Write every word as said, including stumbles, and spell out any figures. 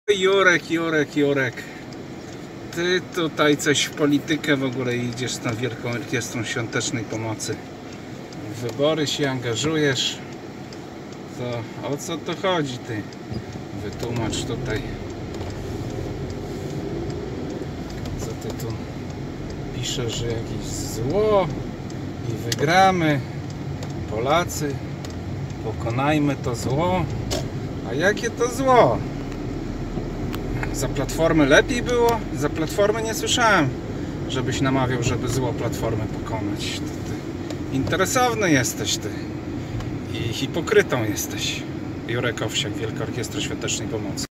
Jurek, Jurek, Jurek. Ty tutaj coś w politykę w ogóle idziesz z tą Wielką Orkiestrą Świątecznej Pomocy. W wybory się angażujesz. To o co to chodzi, ty? Wytłumacz tutaj. Co ty tu piszesz, że jakieś zło i wygramy. Polacy, pokonajmy to zło. A jakie to zło? Za Platformy lepiej było? Za Platformy nie słyszałem, żebyś namawiał, żeby zło Platformy pokonać. Ty, ty. Interesowny jesteś ty. I hipokrytą jesteś. Jurek Owsiak, Wielka Orkiestra Świątecznej Pomocy.